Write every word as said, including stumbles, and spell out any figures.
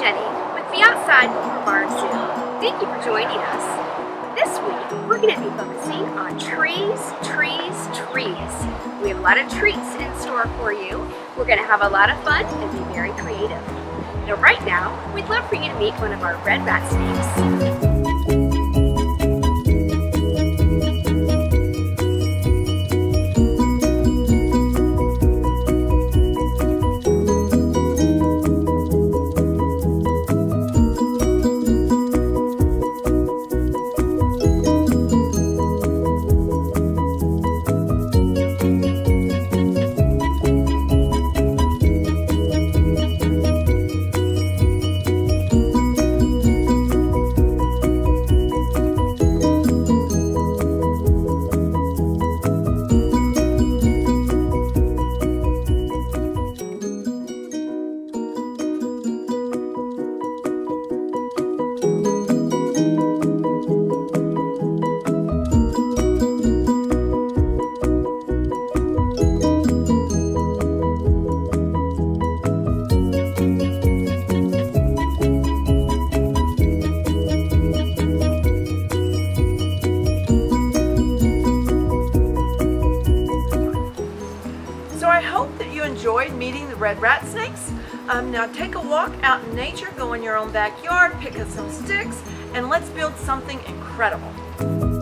Jenny with Be Outside Brevard Zoo. Thank you for joining us. This week, we're going to be focusing on trees, trees, trees. We have a lot of treats in store for you. We're going to have a lot of fun and be very creative. Now, right now, we'd love for you to meet one of our red rat snakes. So I hope that you enjoyed meeting the red rat snakes. Um, now take a walk out in nature, go in your own backyard, pick up some sticks, and let's build something incredible.